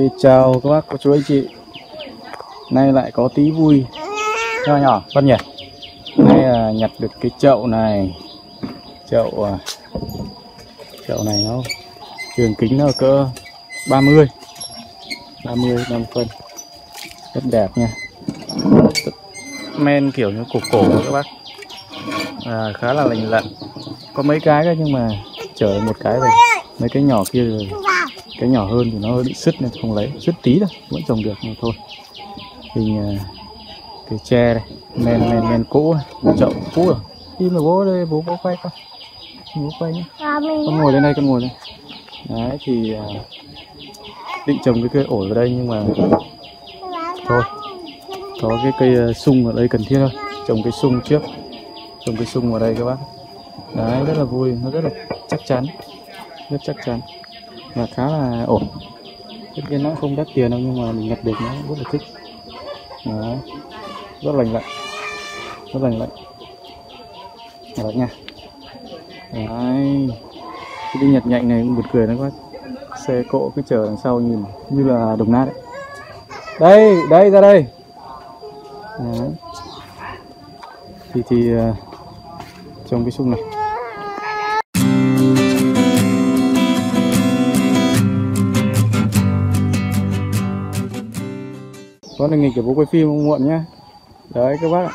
Chào các bác, cô chú anh chị. Nay lại có tí vui nho nhỏ Vân nhỉ. Nay nhặt được cái chậu này. Chậu này nó đường kính nó cỡ 30 5 phân. Rất đẹp nha. Men kiểu như cổ cổ các bác. Khá là lành lặn. Có mấy cái cơ nhưng mà chở một cái rồi. Mấy cái nhỏ kia rồi. Cái nhỏ hơn thì nó hơi bị sứt nên không lấy, sứt tí thôi, vẫn trồng được mà thôi. Hình cái tre đây, men cũ, chậu cũ rồi. Đi mà bố đây, bố quay con, bố quay nhé. Con ngồi lên đây, con ngồi đây. Đấy thì định trồng cái cây ổi vào đây nhưng mà thôi, có cái cây sung ở đây cần thiết thôi, trồng cây sung trước, trồng cây sung vào đây các bác. Đấy rất là vui, nó rất là chắc chắn, rất chắc chắn. Và khá là ổn. Tất nhiên nó không đắt tiền đâu nhưng mà mình nhặt được nó rất là thích. Đó. Rất lành lặn. Rất lành lặn. Đó nha. Đấy. Cái đi nhặt nhạnh này cũng buồn cười đó các bác. Xe cộ cứ chở đằng sau nhìn như là đồng nát đấy. Đây, ra đây. Đấy. Thì trong cái sung này. Con này nghịch để bố quay phim muộn nhá. Đấy các bác ạ.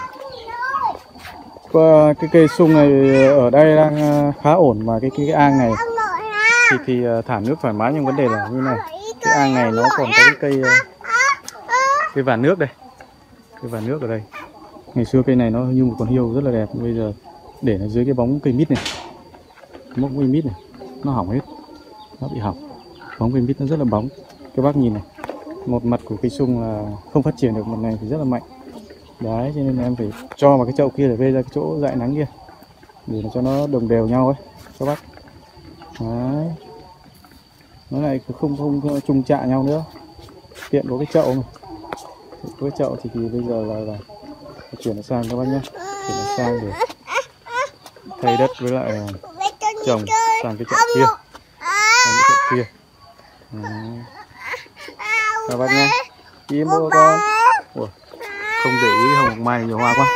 Cái cây sung này ở đây đang khá ổn mà cái ang này thì thả nước thoải mái, nhưng vấn đề là như này. Cái ang này nó còn có cái cây vàn nước đây. Cây vàn nước ở đây. Ngày xưa cây này nó như một con hiêu rất là đẹp, bây giờ để nó dưới cái bóng cây mít này. Bóng cây mít này nó hỏng hết. Nó bị hỏng. Bóng cây mít nó rất là bóng. Các bác nhìn này. Một mặt của cây sung là không phát triển được, mặt này thì rất là mạnh. Đấy, cho nên em phải cho vào cái chậu kia để vê ra cái chỗ dại nắng kia, để cho nó đồng đều nhau ấy các bác. Đấy, nó lại không trùng chạ nhau nữa, tiện có cái chậu này. Có cái chậu thì bây giờ là chuyển nó sang các bác nhé, chuyển nó sang để thay đất với lại trồng sang cái chậu kia, sang cái chậu kia. Đấy. Các bác nhé, im bố con. Ủa, không để ý hồng mai nhiều hoa quá.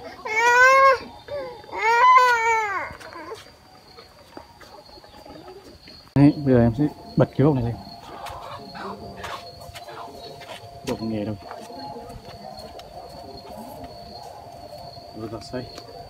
Đấy, bây giờ em sẽ bật cái hộp này lên. Hộp nghề đâu. Rồi vào xây.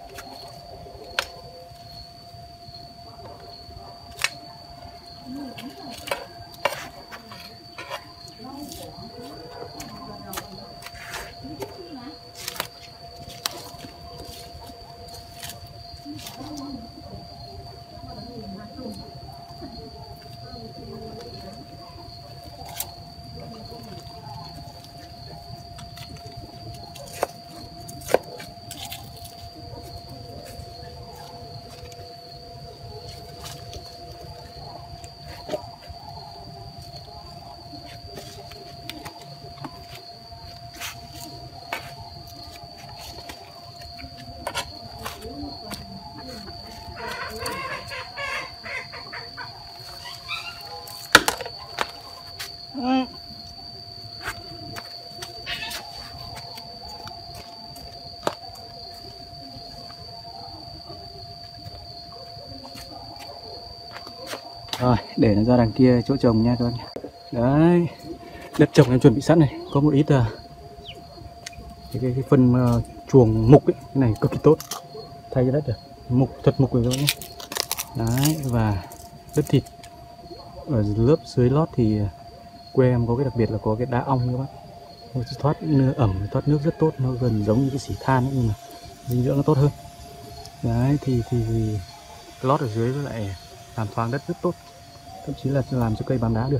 Rồi, để nó ra đằng kia chỗ trồng nha các bạn. Đấy, đất trồng em chuẩn bị sẵn này, có một ít cái phân chuồng mục ấy, cái này cực kỳ tốt, thay cho đất được, thật mục rồi nhé. Đấy, và đất thịt ở lớp dưới lót thì quê em có cái đặc biệt là có cái đá ong các bác, nó thoát ẩm, thoát nước rất tốt, nó gần giống như cái xỉ than ấy, nhưng mà dinh dưỡng nó tốt hơn. Đấy thì lót ở dưới với lại làm thoáng đất rất tốt, thậm chí là làm cho cây bám đá được.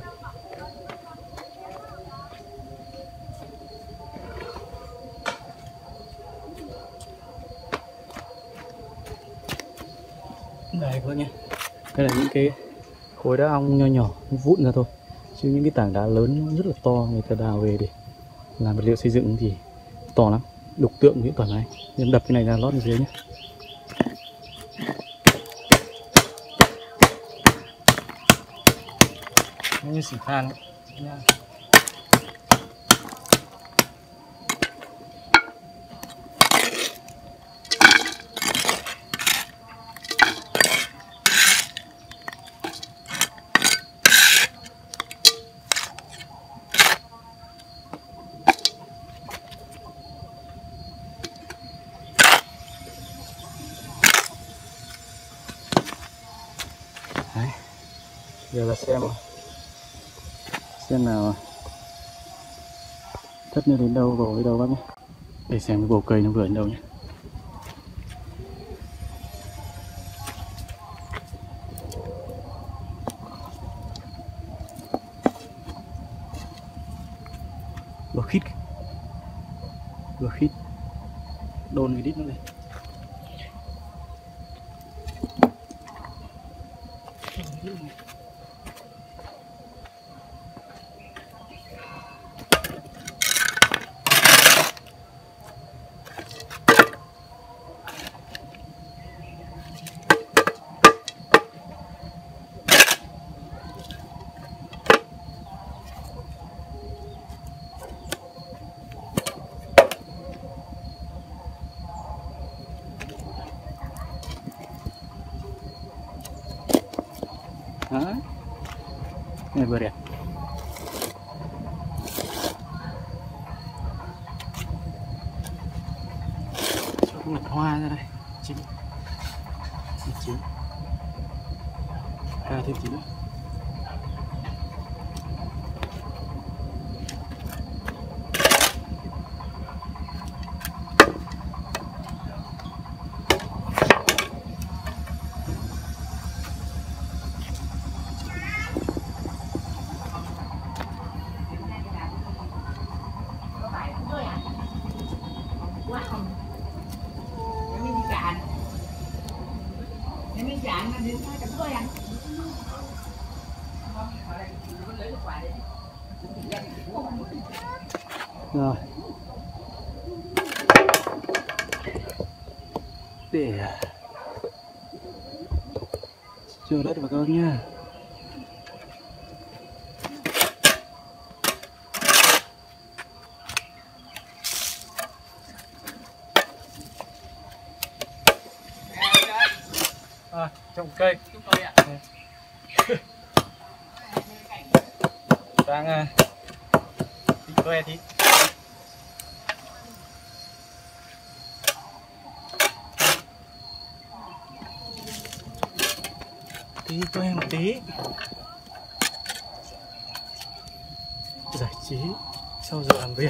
Đây các bác nhé, đây là những cái khối đá ong nho nhỏ vụn ra thôi, chứ những cái tảng đá lớn rất là to người ta đào về để làm vật liệu xây dựng thì to lắm, đục tượng cũng thoải mái. Nên đập cái này ra lót ở dưới nhé. Như xỉ than ấy. Giờ là xem nào thất nó đến đâu, vào đến đâu bác nhé. Để xem cái bầu cây nó vừa đến đâu nhé. Vừa khít đôn cái đít nó lên. Đấy. Này vừa đẹp. Cho một hoa ra đây. Chín. Ca thêm chín nữa. Rồi. Để chờ đất vào các bác nha. Trồng cây đang thịt que thịt tí que một tí giải trí sau giờ làm việc.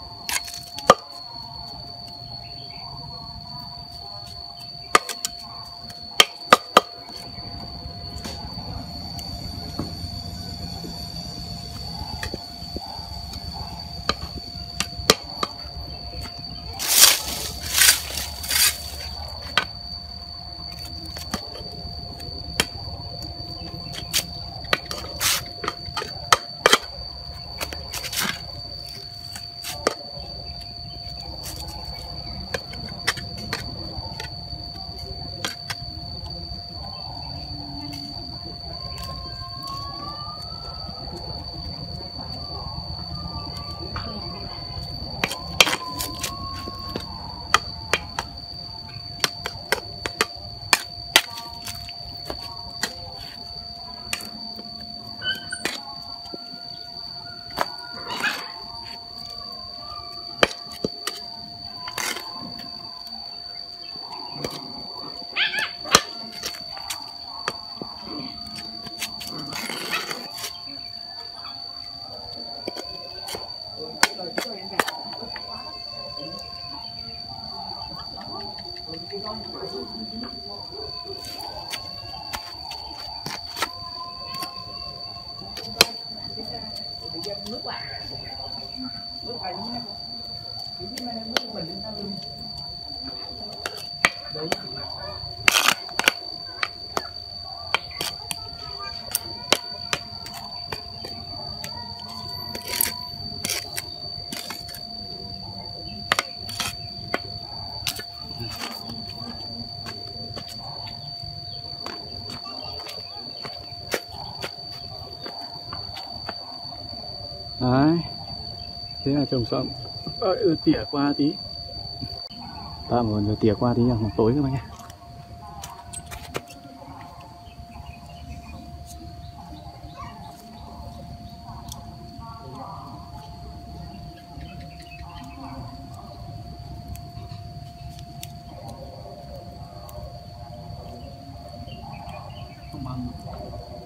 Nước vào. Nước vào nước bình nó luôn. Đấy. Đấy, thế là trồng xong. Tỉa qua tí. Tạm rồi tỉa qua tí nhá, tối các bạn nhé. Không bằng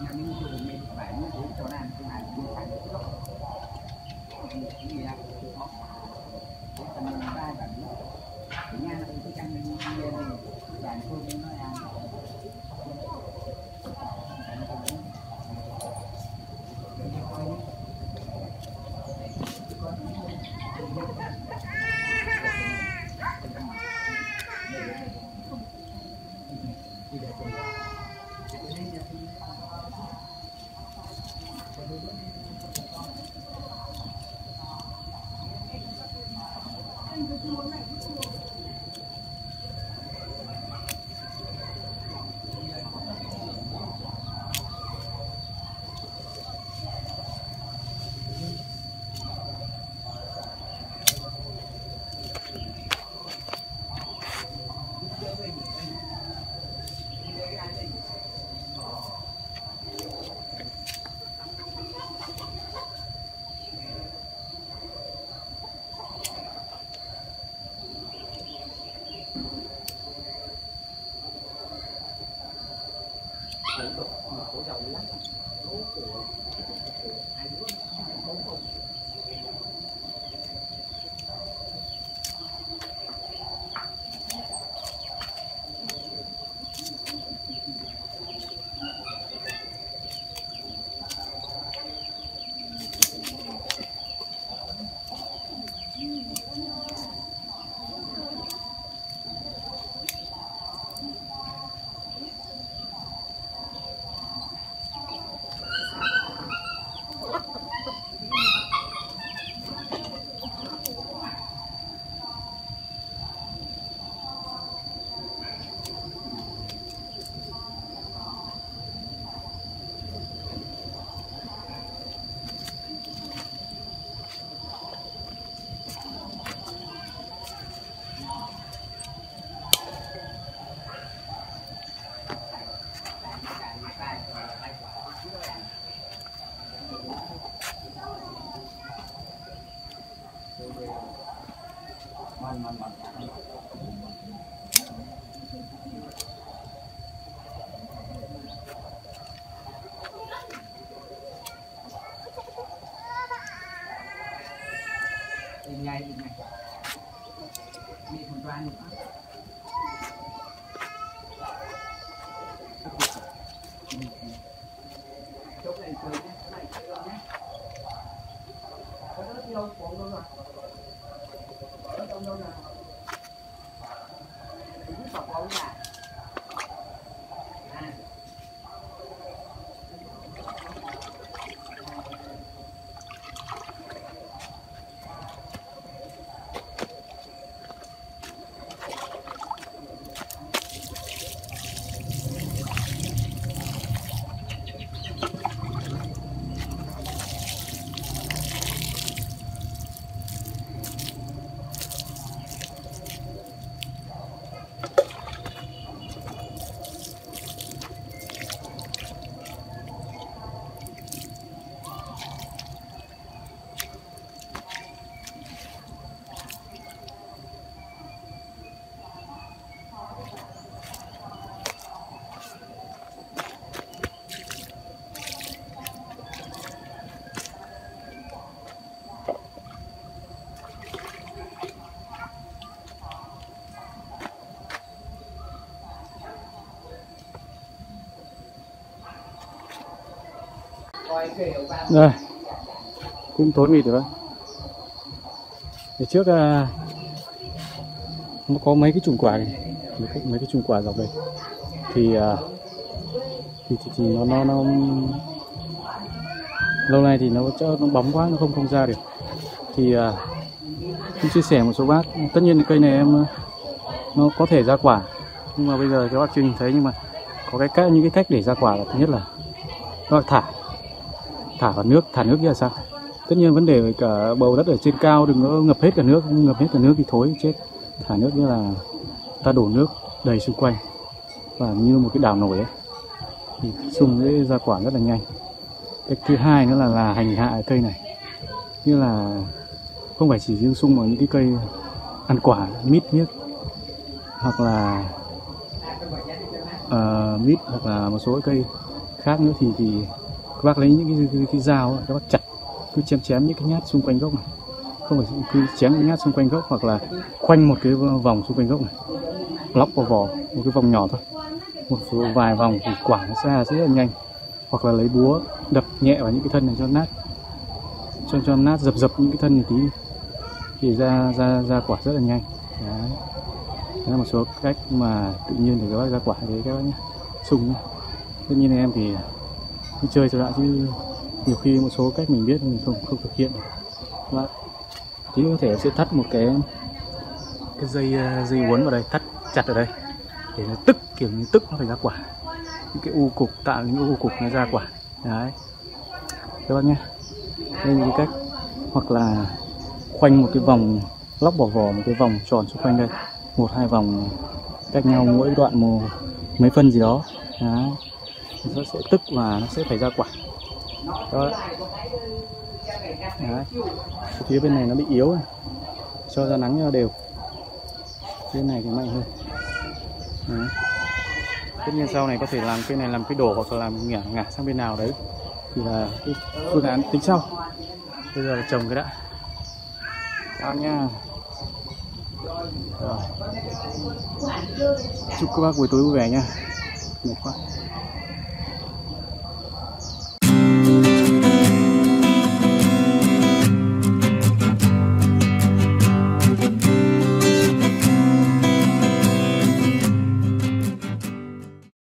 Đây, cũng tốn mịt rồi. Để trước nó có mấy cái chùm quả này, mấy cái chùm quả dọc đây, thì nó lâu nay thì nó bóng quá, nó không ra được. Thì cũng chia sẻ một số bác, tất nhiên cây này em nó có thể ra quả, nhưng mà bây giờ các bác chưa nhìn thấy, nhưng mà có những cái cách để ra quả là thứ nhất là các bác thả vào nước, thả nước như là sao. Tất nhiên vấn đề với cả bầu đất ở trên cao đừng có ngập hết cả nước thì thối chết. Thả nước như là ta đổ nước đầy xung quanh và như một cái đảo nổi ấy, thì sung sẽ ra quả rất là nhanh. Cái thứ hai nữa là hành hạ cây này, như là không phải chỉ riêng sung mà những cái cây ăn quả, mít hoặc là mít hoặc là một số cây khác nữa thì các bác lấy những cái dao các bác chặt, cứ chém những cái nhát xung quanh gốc này, không phải cứ chém những nhát xung quanh gốc, hoặc là khoanh một cái vòng xung quanh gốc này, lóc vào vỏ một cái vòng nhỏ thôi, một vài vòng thì quả nó ra rất là nhanh. Hoặc là lấy búa đập nhẹ vào những cái thân này cho nát, cho nát, dập những cái thân này tí thì ra quả rất là nhanh. Đấy. Đó là một số cách mà tự nhiên để các bác ra quả đấy các bác nhé. Sung nhé. Tất nhiên em thì đi chơi cho đã, chứ nhiều khi một số cách mình biết mình không thực hiện được. Và tí có thể sẽ thắt một cái dây uốn vào đây, thắt chặt ở đây để nó tức, kiểu như tức nó phải ra quả, những cái u cục, tạo những u cục nó ra quả. Đấy các bác nhé. Đây là cái cách. Hoặc là khoanh một cái vòng, lóc bỏ vỏ một cái vòng tròn xung quanh đây, 1-2 vòng cách nhau mỗi đoạn mấy phân gì đó. Đấy. Nó sẽ tức và nó sẽ phải ra quả. Đó. Đấy. Phía bên này nó bị yếu này, cho ra nắng cho đều. Bên này thì mạnh hơn. Đấy. Tất nhiên sau này có thể làm cái này làm cái đổ, hoặc là làm ngả sang bên nào đấy thì là cái phương án tính sau. Bây giờ là trồng cái đã. Chào nha. Rồi. Chúc các bác buổi tối vui vẻ nha. Mệt quá.